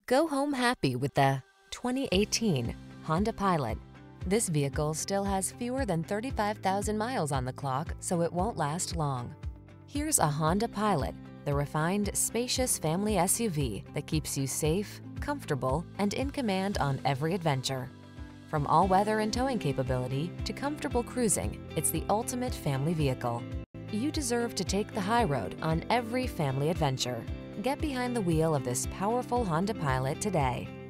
Go home happy with the 2018 Honda Pilot. This vehicle still has fewer than 35,000 miles on the clock, so it won't last long. Here's a Honda Pilot, the refined, spacious family SUV that keeps you safe, comfortable, and in command on every adventure. From all-weather and towing capability to comfortable cruising, it's the ultimate family vehicle. You deserve to take the high road on every family adventure. Get behind the wheel of this powerful Honda Pilot today.